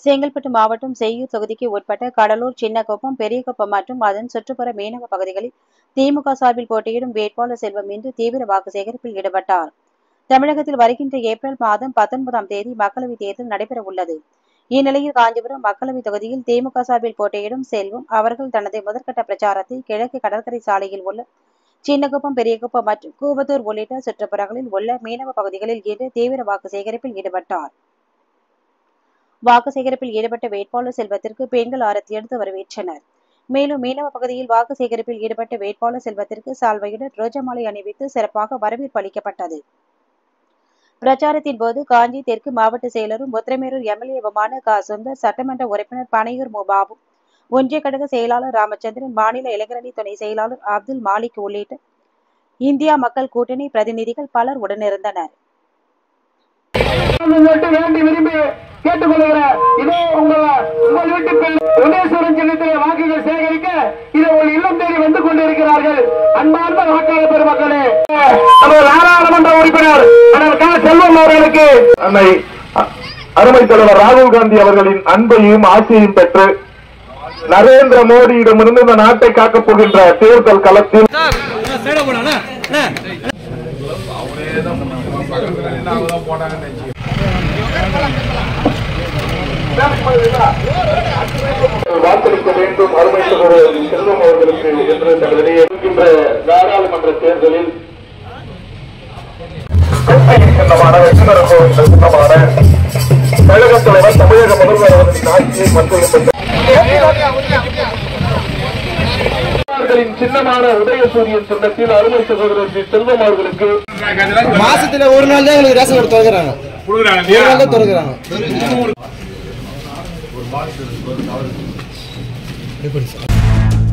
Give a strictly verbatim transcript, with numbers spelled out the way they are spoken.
செங்கல்பட்டு மாவட்டம் செய்யூர் தொகுதிக்கு உட்பட்ட கடலூர், சின்னகுப்பம், பெரியகுப்பம் மற்றும் அதன் சுற்றுப்புற மீனவ பகுதிகளில் திமுக சார்பில் போட்டியிடும் வேட்பாளர் செல்வம் இன்று தீவிர வாக்கு சேகரிப்பில் ஈடுபட்டார். தமிழகத்தில் வருகின்ற ஏப்ரல் மாதம் பத்தொன்பதாம் தேதி மக்களவைத் தேர்தல் நடைபெறவுள்ளது. இந்நிலையில் காஞ்சிபுரம் மக்களவைத் தொகுதியில் திமுக சார்பில் போட்டியிடும் செல்வம் அவர்கள் தனது முதற்கட்ட பிரச்சாரத்தை கிழக்கு கடற்கரை சாலையில் உள்ள சின்னகுப்பம், பெரியகுப்பம் மற்றும் கூவத்தூர் உள்ளிட்ட சுற்றுப்புறங்களில் உள்ள மீனவ பகுதிகளில் இன்று தீவிர வாக்கு சேகரிப்பில் ஈடுபட்டார். வாக்கு சேகரிப்பில் ஈடுபட்ட வேட்பாளர் செல்வத்திற்கு பெண்கள் ஆரத்தி எடுத்து வரவேற்றனர். மேலும் மீனவ பகுதியில் வாக்கு சேகரிப்பில் ஈடுபட்ட வேட்பாளர் செல்வத்திற்கு சால்வையுடன் ரோஜா மாலை அணிவித்து சிறப்பாக வரவேற்பு அளிக்கப்பட்டது. பிரச்சாரத்தின் போது காஞ்சி தெற்கு மாவட்ட செயலரும் உத்திரமேரூர் எம்எல்ஏவுமான க. சுந்தர், சட்டமன்ற உறுப்பினர் பனையூர் மு. பாபு, ஒன்றிய கழக செயலாளர் ராமச்சந்திரன், மாநில இளைஞரணி துணை செயலாளர் அப்துல் மாலிக் உள்ளிட்ட இந்தியா மக்கள் கூட்டணி பிரதிநிதிகள் பலர் உடனிருந்தனர். கேட்டுக்கொள்கிற இதோ உங்கள் உங்கள் வீட்டுக்கு உதயசூரன் சின்னத்திலே வாக்குகள் சேகரிக்க இதை ஒரு இல்லம் தேடி வந்து கொண்டிருக்கிறார்கள். அன்பார்ந்த வாக்காளர் பெருமக்களே, நாடாளுமன்ற உறுப்பினர் செல்வம் அவர்களுக்கு அன்னை அருமை தலைவர் ராகுல் காந்தி அவர்களின் அன்பையும் ஆசையும் பெற்று நரேந்திர மோடியிடமிருந்து இந்த நாட்டை காக்கப் போகின்ற தேர்தல் களத்தில் வாக்களிக்க வேண்டும் அருமை சகோதரர் செல்வம் அவர்களுக்கு என்று தங்களிடையே இருக்கின்ற நாடாளுமன்ற தேர்தலில் சின்னமான கழக தலைவர் தமிழக முதல்வர் அவர்களின் ஆட்சியை மற்றும் சின்னமான உதயசூரியன் சின்னத்தில் அருமை சகோதரர் செல்வம் அவர்களுக்கு மாசத்துல ஒரு நாள் தான் எங்களுக்கு ரேஷன் கார்டு திறக்கிறாங்க. திறக்கிறாங்க